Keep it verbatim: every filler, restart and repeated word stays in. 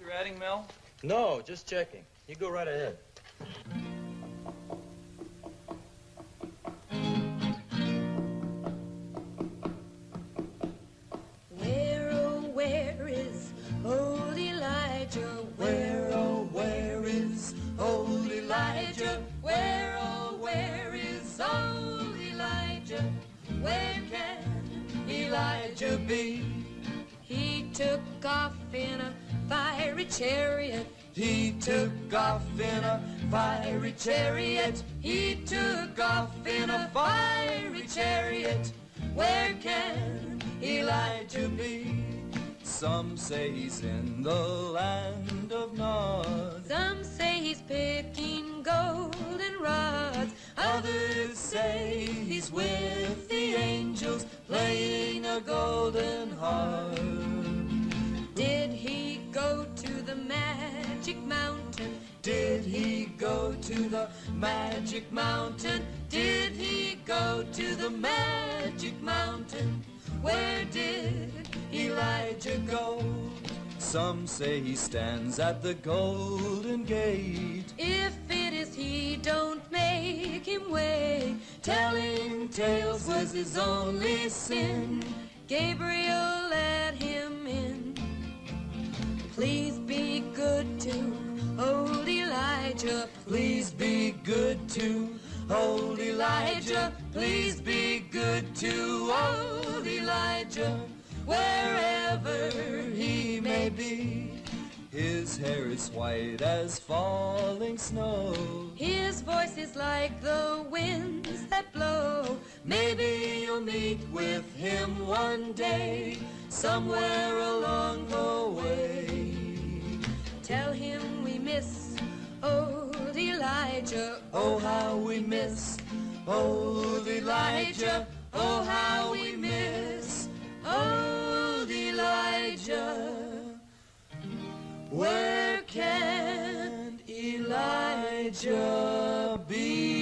you're adding, Mel? No, just checking. You go right ahead. Where, oh, where is old Elijah? Where, oh, where is old Elijah? Where, oh, where is old Elijah? Where can Elijah be? He took off in a fiery chariot. He took off in a fiery chariot. He took off in a fiery chariot. Where can Elijah be? Some say he's in the land of Nod. Some say he's picking golden rods. Others say he's with the angels playing a golden harp. Did he go to the magic mountain? Did he go to the magic mountain? Did he go to the magic mountain? Where did Elijah go? Some say he stands at the golden gate. If it is he, don't make him wait. Telling tales was his only sin. Gabriel let him in. Please be good to old Elijah. Please be good to old Elijah. Please be good to old Elijah. Wherever he may be. His hair is white as falling snow. His voice is like the winds that blow. Maybe you'll meet with him one day, somewhere along the way. Tell him we miss old Elijah. Oh, how we miss old Elijah. Oh, how we miss old Elijah. Where can Elijah be?